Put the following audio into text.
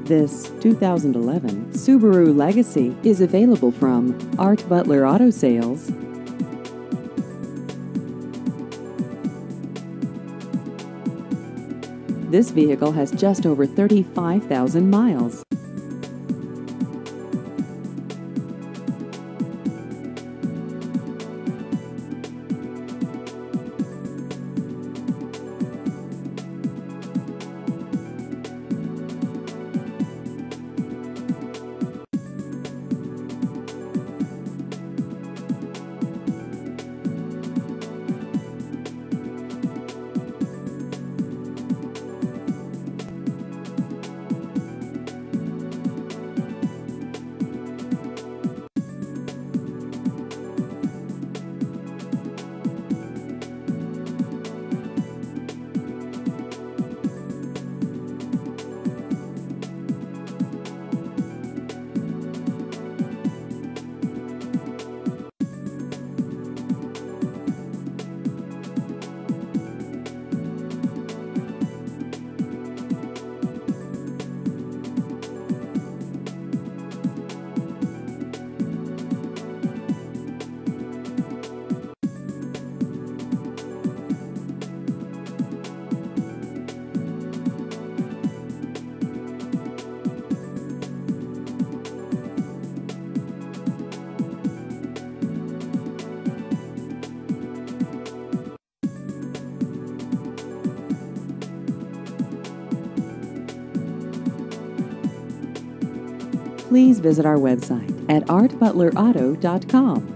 This 2011 Subaru Legacy is available from Art Butler Auto Sales. This vehicle has just over 35,000 miles. Please visit our website at artbutlerauto.com.